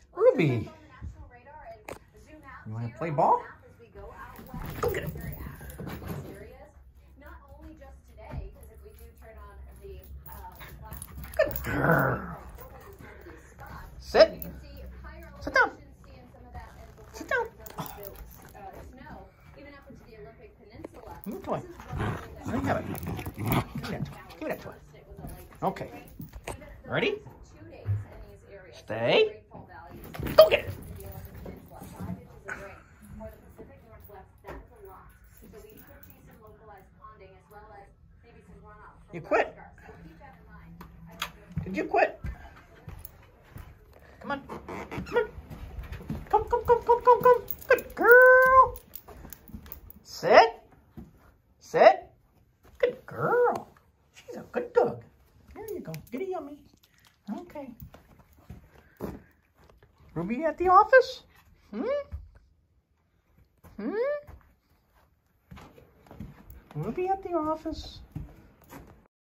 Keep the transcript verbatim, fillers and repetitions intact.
Ruby, you want to play ball? Go get it. Good girl. Sit. Sit down. Sit down. Oh. Give me a toy. Let me have it. Give me that toy. Give me that toy. Okay. Ready? Stay. Go get it. You quit. Did you quit? Come on. Come on. Come, come, come, come, come, come. Good girl. Sit. Sit. Good girl. She's a good dog. There you go. Get a yummy. Okay. Ruby at the office? Hmm? Hmm? Ruby at the office?